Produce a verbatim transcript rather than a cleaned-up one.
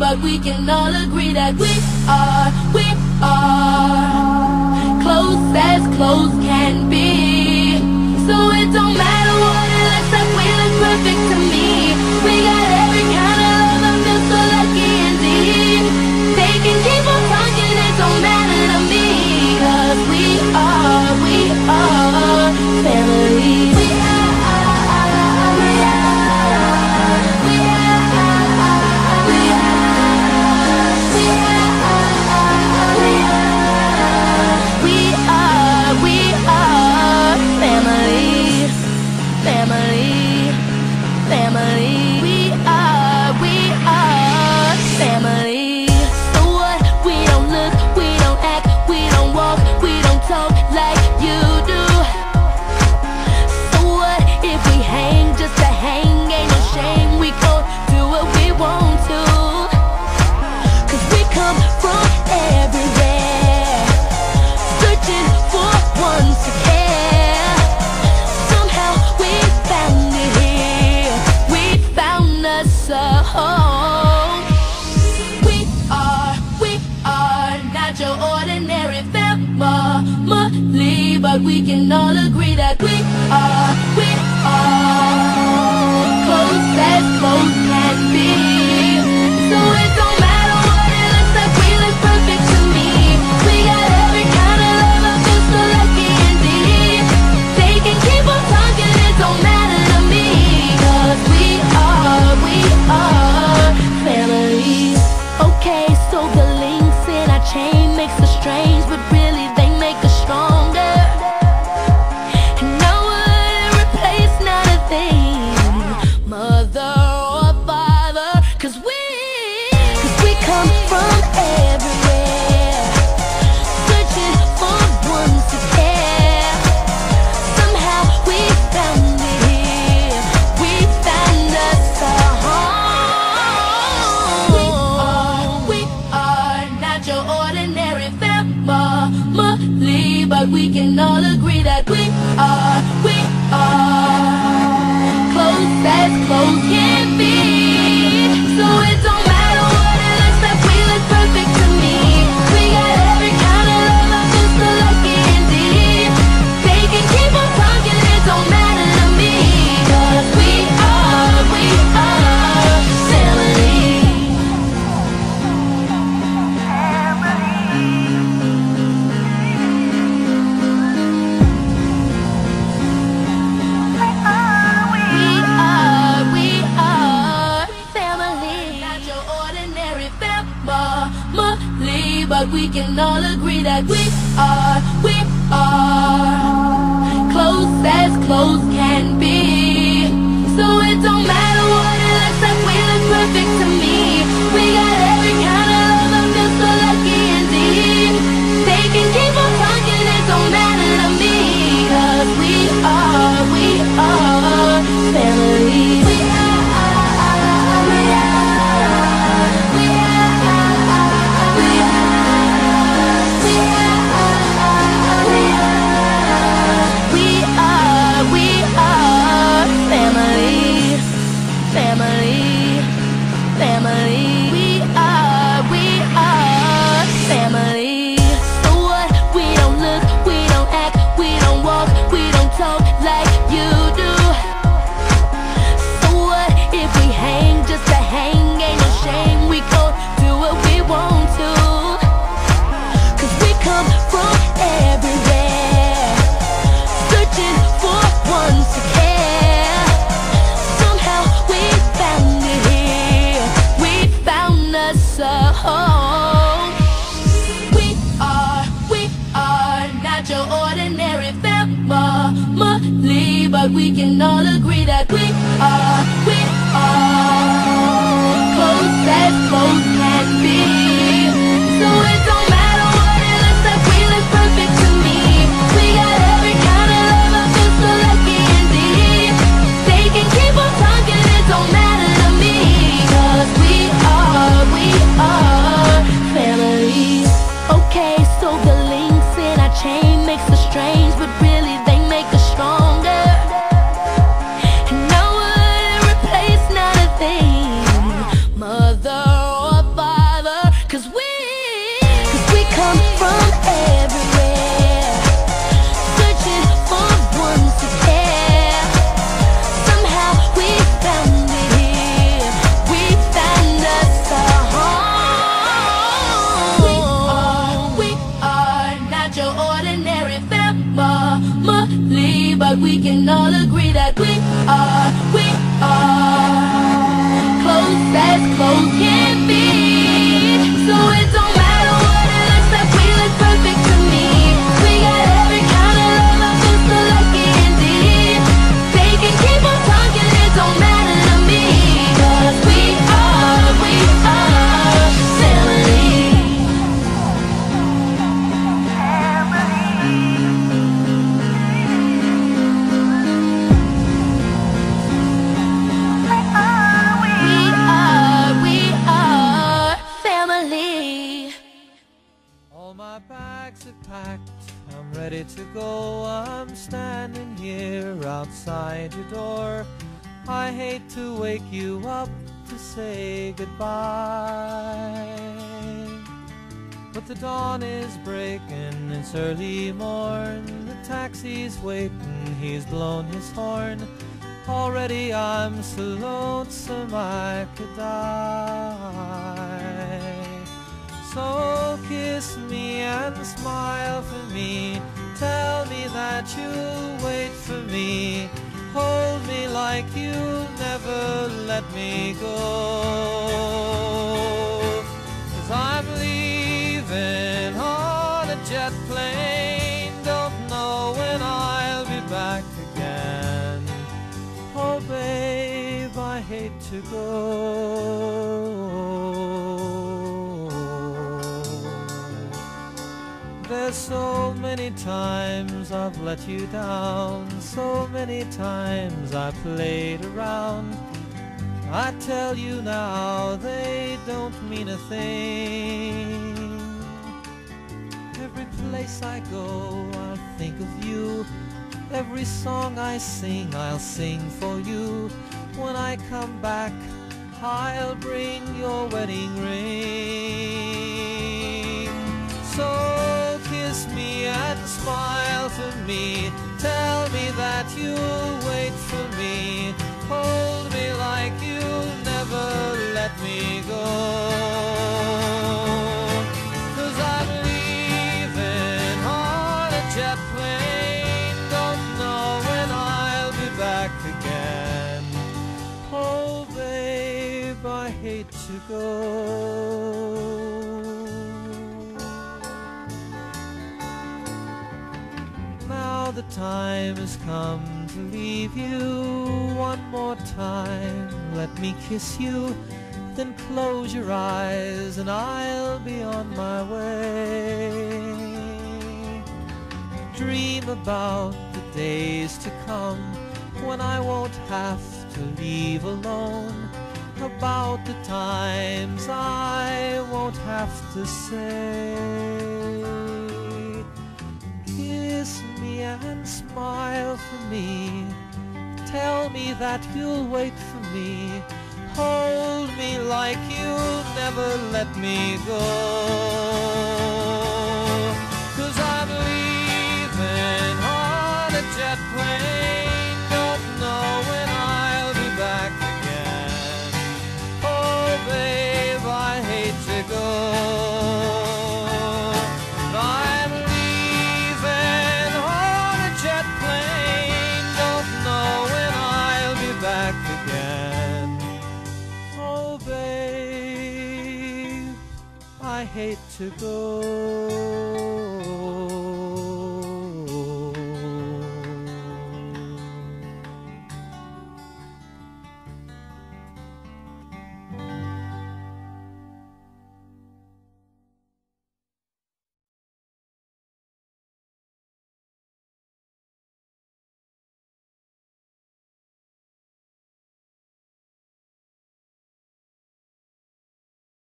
but we can all agree that we are, we are close as close can be. So it don't matter what it looks like, we look perfect to me. We got every kind of love, I feel so lucky indeed. They can keep on talking, it don't matter to me. Cause we are, we are family. We are, we are, we are, we are, we are, we are, we are family, family, family. We are, we are family. So what? We don't look, we don't act, we don't walk, we don't talk like you do. So what if we hang just to hang? Ain't no shame, we go do what we want to. Cause we come from everywhere, searching for one to care. Somehow we found it here, we found us a home. We are, we are not your ordinary family, but we can all agree that we are, we are close as close can be. So it don't matter what it looks like, we look perfect to me. We got every kind of love, I feel so lucky indeed. They can keep on talking, it don't matter to me. Cause we are, we are family. Okay, so the links in our chain makes us strange, but really they make us stronger. And I wouldn't replace not a thing, mother or father. Cause we, cause we come from everywhere, searching for one to care. Somehow we found it here, we found us a home. We are, we are not your ordinary family, but we can all agree that we are, we are close as close can be. So it don't matter what it looks like, we look perfect to me. We got every kind of love, I feel so lucky indeed. They can keep on talking, it don't matter to me. Cause we are, we are family. We are, we are family. Not your ordinary family, but we can all agree that we are, we are close as close can be. So it don't matter what it looks like, we look perfect to me. We got every kind of love, I feel so lucky indeed. They can keep on talking, it don't matter to me. Cause we are, we are family. We are, we are, we are, we are, we are, we are, we are family, family, family. We are, we are family. So what? We don't look, we don't act, we don't walk, we don't talk like you do. So what if we hang just to hang? Ain't no shame, we go do what we want to. Cause we come from everywhere, searching for one to care. Somehow we found it here, we found us a home. We are, we are not your ordinary family, but we can all agree that we are, we are close as close can be. So it don't matter what it looks like, we look perfect to me. We got every kind of love, I feel so lucky indeed. They can keep on talking, it don't matter to me. Cause we are, we are family. Okay, so the links in our chain makes us strange, but really they make us stronger. And I come from everywhere, searching for one to care. Somehow we found it here. We found us a home. We are, we are not your ordinary family, but we can all agree that we are, we are close as close can be. So it don't matter what it looks like, we look perfect to me. We got every kind of love, I feel so lucky indeed. They can keep on talking, it don't matter to me. 'Cause we are, we are family. All my bags are packed, I'm ready to go. I'm standing here outside your door. I hate to wake you up to say goodbye, but the dawn is breaking, it's early morn. The taxi's waiting, he's blown his horn. Already I'm so lonesome I could die. So kiss me and smile for me. Tell me that you'll wait for me. Hold me like you'll never let me go. 'Cause I'm leaving on a jet plane. Don't know when I'll be back again. Oh babe, I hate to go. There's so many times I've let you down, so many times I played around. I tell you now, they don't mean a thing. Every place I go, I think of you. Every song I sing, I'll sing for you. When I come back, I'll bring your wedding ring. So kiss me and smile for me. Tell me that you'll wait for me. Hold me like you'll never let me go. 'Cause I'm leaving on a jet plane. Don't know when I'll be back again. Oh babe, I hate to go. Now the time has come to leave you. One more time, let me kiss you. Then close your eyes and I'll be on my way. Dream about the days to come when I won't have to leave alone. About the times I won't have to say. Kiss me and smile for me. Tell me that you'll wait for me. Hold me like you'll never let me go. 'Cause I'm leaving on a jet plane. Don't know when I'll be back again. Oh babe, I hate to go. Back again. Oh babe, I hate to go.